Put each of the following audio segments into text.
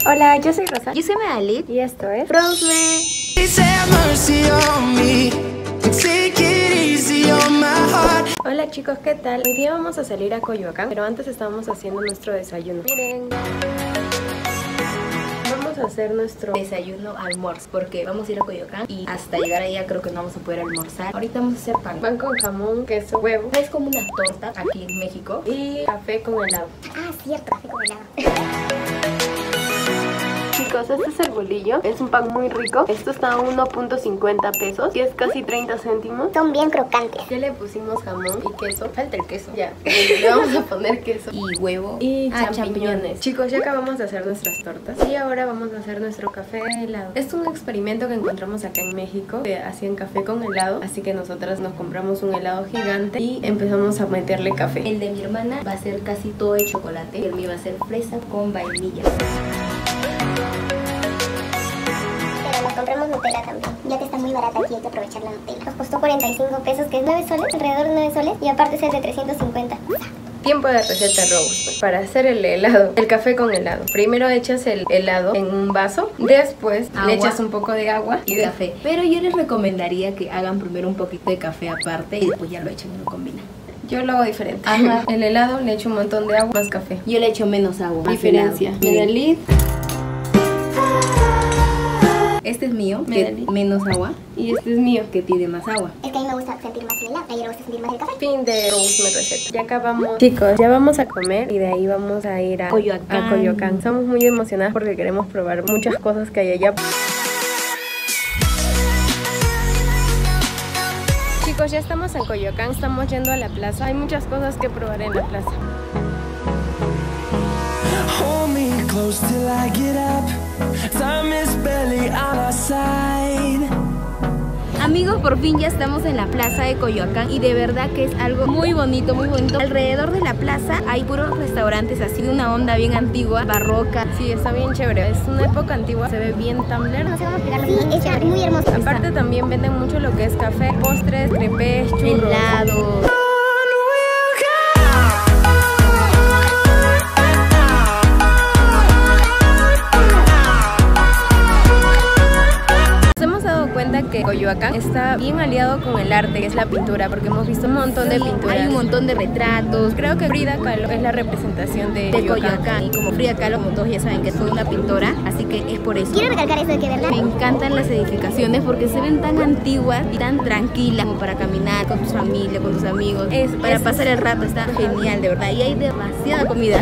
Hola, yo soy Rosa. Yo soy Medalit Y esto es Rosme. Hola chicos, ¿qué tal? Hoy día vamos a salir a Coyoacán, pero antes estábamos haciendo nuestro desayuno. Miren. Vamos a hacer nuestro desayuno almuerzo, porque vamos a ir a Coyoacán y hasta llegar allá creo que no vamos a poder almorzar. Ahorita vamos a hacer pan con jamón, queso, huevo. Es como una torta aquí en México. Y café con helado. Ah, cierto, café con helado. Chicos, este es el bolillo, es un pan muy rico. Esto está a 1.50 pesos y es casi 30 céntimos. Son bien crocantes. Ya le pusimos jamón y queso. Falta el queso. Ya, le vamos a poner queso. Y huevo. Y champiñones. Chicos, ya acabamos de hacer nuestras tortas y ahora vamos a hacer nuestro café helado. Es un experimento que encontramos acá en México, que hacían café con helado, así que nosotras nos compramos un helado gigante y empezamos a meterle café. El de mi hermana va a ser casi todo de chocolate y el mío va a ser fresa con vainilla. Pero nos compramos Nutella también, ya que está muy barata aquí, hay que aprovechar la Nutella. Nos costó 45 pesos, que es 9 soles, alrededor de 9 soles, y aparte es de 350. Tiempo de receta Rose. Para hacer el helado, el café con helado, primero echas el helado en un vaso, después le echas un poco de agua y café. Pero yo les recomendaría que hagan primero un poquito de café aparte y después ya lo echen y lo combinan. Yo lo hago diferente. Ajá. El helado le echo un montón de agua más café. Yo le echo menos agua. Diferencia. Medalit. Este es mío, que menos agua, y este es mío, que tiene más agua. Es que a mí me gusta sentir más el helado, a ella le gusta sentir más el café. Fin de Rose receta. Ya acabamos. Chicos, ya vamos a comer y de ahí vamos a ir a Coyoacán. Estamos muy emocionadas porque queremos probar muchas cosas que hay allá. Chicos, ya estamos en Coyoacán, estamos yendo a la plaza. Hay muchas cosas que probar en la plaza. Hold me close till I get up. Time is barely on our side. Amigos, por fin ya estamos en la plaza de Coyoacán y de verdad que es algo muy bonito, muy bonito. Alrededor de la plaza hay puros restaurantes así de una onda bien antigua, barroca. Sí, está bien chévere. Es una época antigua, se ve bien Tumblr. No sé cómo explicarlo. Sí, es muy hermoso. Aparte también venden mucho lo que es café, postres, crepes, churros, helados. Que Coyoacán está bien aliado con el arte, que es la pintura, porque hemos visto un montón de pinturas. Hay un montón de retratos. Creo que Frida Kahlo es la representación de Coyoacán. Y como Frida Kahlo, como todos ya saben que soy una pintora, así que es por eso. Quiero recalcar eso de que, ¿verdad? Me encantan las edificaciones porque se ven tan antiguas y tan tranquilas, como para caminar con tu familia, con tus amigos. Para pasar el rato, está genial, de verdad. Y hay demasiada comida.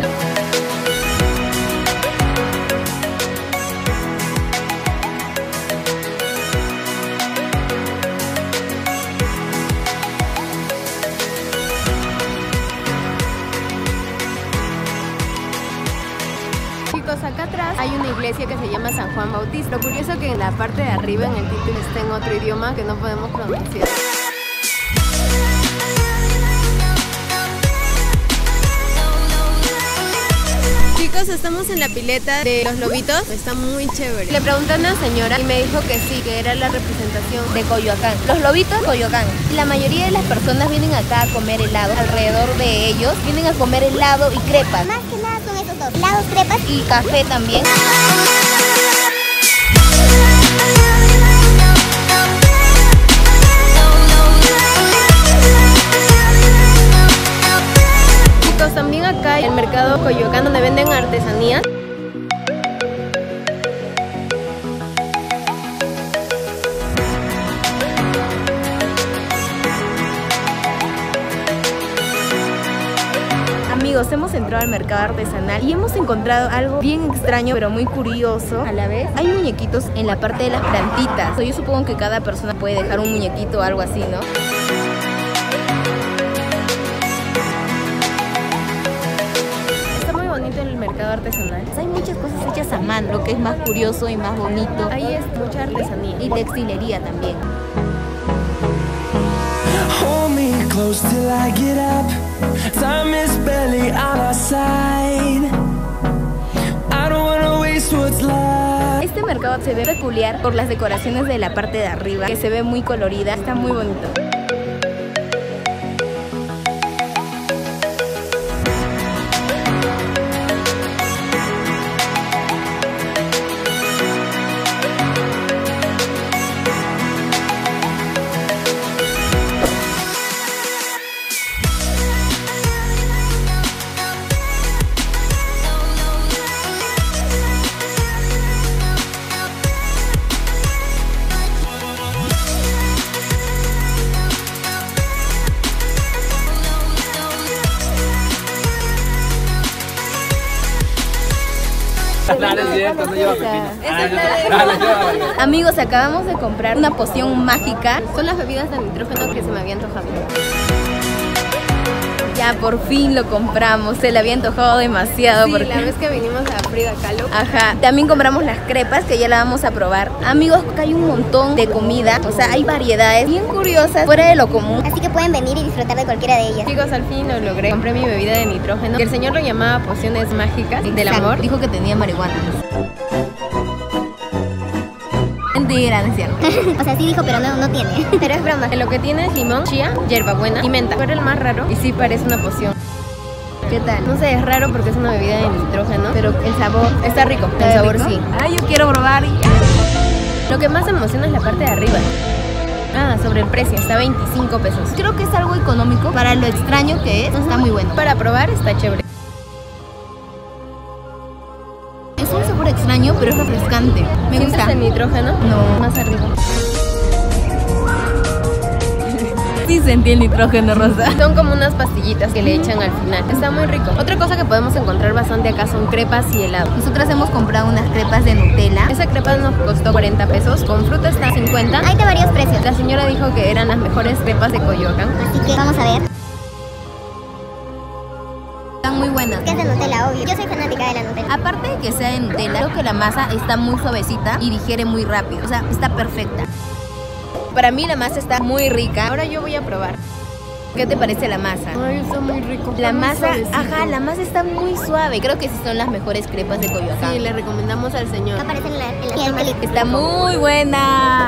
Acá atrás hay una iglesia que se llama San Juan Bautista. Lo curioso es que en la parte de arriba en el título está en otro idioma que no podemos pronunciar. Chicos, estamos en la pileta de los lobitos. Está muy chévere. Le pregunté a una señora y me dijo que sí, que era la representación de Coyoacán. Los lobitos, Coyoacán. La mayoría de las personas vienen acá a comer helado. Alrededor de ellos vienen a comer helado y crepas. Más que nada son esos dos. Helados, crepas y café también. También acá hay el mercado Coyoacán donde venden artesanía. Amigos, hemos entrado al mercado artesanal y hemos encontrado algo bien extraño pero muy curioso a la vez. Hay muñequitos en la parte de las plantitas. Yo supongo que cada persona puede dejar un muñequito o algo así, ¿no? En el mercado artesanal hay muchas cosas hechas a mano, lo que es más curioso y más bonito. Ahí es mucha artesanía y textilería también. Hold me close till I get up. Time is barely on our side. I don't wanna waste what's left. Este mercado se ve peculiar por las decoraciones de la parte de arriba, que se ve muy colorida, está muy bonito. Claro, es cierto, no lleva pepino. Amigos, acabamos de comprar una poción mágica. Son las bebidas de nitrógeno que se me había antojado. Ya por fin lo compramos, se le había antojado demasiado. Sí, porque... la vez que vinimos a Frida Kahlo. Ajá, también compramos las crepas que ya la vamos a probar. Amigos, acá hay un montón de comida, o sea, hay variedades bien curiosas, fuera de lo común. Así que pueden venir y disfrutar de cualquiera de ellas. Chicos, al fin lo logré. Compré mi bebida de nitrógeno, que el señor lo llamaba pociones mágicas del amor. Dijo que tenía marihuana. Mentira, no es cierto. O sea, sí dijo, pero no tiene. Pero es broma. Lo que tiene es limón, chía, hierbabuena y menta. Fue el más raro y sí parece una poción. ¿Qué tal? No sé, es raro porque es una bebida de nitrógeno, pero el sabor está rico. El ¿Está sabor rico? sí. Ay, yo quiero probar. Lo que más emociona es la parte de arriba. Ah, sobre el precio, está 25 pesos. Creo que es algo económico para lo extraño que es. Está muy bueno. Para probar está chévere. Es un sabor extraño, pero es refrescante. Me ¿Sientes gusta. el nitrógeno? No. Más arriba. Sí sentí el nitrógeno, Rosa. Son como unas pastillitas que le echan al final. Está muy rico. Otra cosa que podemos encontrar bastante acá son crepas y helado. Nosotras hemos comprado unas crepas de Nutella. Esa crepa nos costó 40 pesos. Con fruta está 50. Hay de varios precios. La señora dijo que eran las mejores crepas de Coyoacán. Así que vamos a ver. Están muy buenas. Que es de Nutella, obvio. Yo soy fanática de la Nutella. Aparte de que sea de Nutella, creo que la masa está muy suavecita y digiere muy rápido. O sea, está perfecta. Para mí la masa está muy rica. Ahora yo voy a probar. ¿Qué te parece la masa? Ay, está muy rico. La Está muy masa, suavecito. ajá, la masa está muy suave. Creo que sí son las mejores crepas de Coyoacán. Sí, le recomendamos al señor. Aparece en la película. Está muy buena.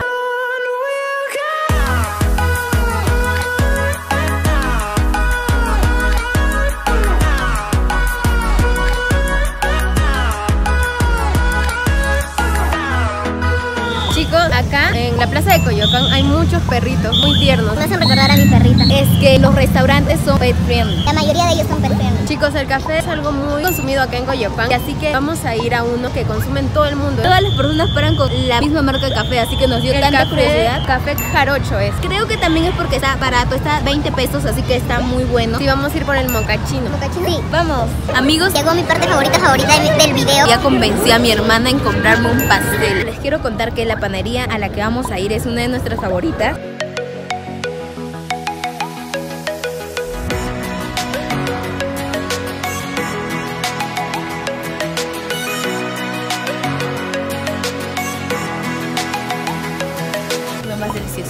Chicos, acá en la plaza de Coyoacán hay muchos perritos muy tiernos. Me hacen recordar a mi perrita. Es que los restaurantes son pet friendly. La mayoría de ellos son perfectos. Chicos, el café es algo muy consumido acá en Coyoacán, así que vamos a ir a uno que consumen todo el mundo. Todas las personas paran con la misma marca de café, así que nos dio El tanta curiosidad. café jarocho es. Creo que también es porque está barato, está 20 pesos, así que está muy bueno. Sí, vamos a ir por el mocachino. ¿Mocachino? Sí. Vamos. Amigos, Llegó mi parte favorita del video. ya convencí a mi hermana en comprarme un pastel. Les quiero contar que la panadería a la que vamos a ir es una de nuestras favoritas. Lo más delicioso.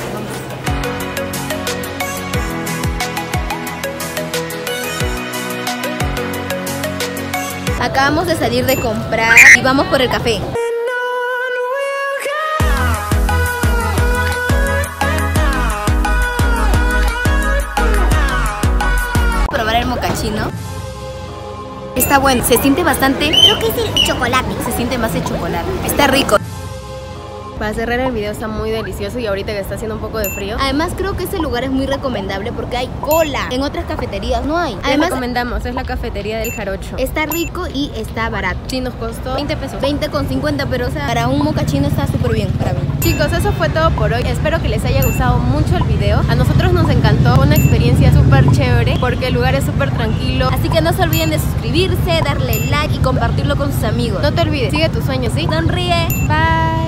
Acabamos de salir de comprar y vamos por el café. Probar el mocachino. Está bueno, se siente bastante. Creo que es el chocolate. Se siente más de chocolate. Está rico. Para cerrar el video está muy delicioso y ahorita que está haciendo un poco de frío. Además creo que ese lugar es muy recomendable porque hay cola. En otras cafeterías no hay. Les Además recomendamos, es la cafetería del Jarocho. está rico y está barato. Sí, nos costó 20 pesos. 20,50, pero o sea, para un mocachino está súper bien para mí. Chicos, eso fue todo por hoy. Espero que les haya gustado mucho el video. A nosotros nos encantó, fue una experiencia súper chévere porque el lugar es súper tranquilo. Así que no se olviden de suscribirse, darle like y compartirlo con sus amigos. No te olvides, sigue tus sueños, ¿sí? Sonríe. Bye.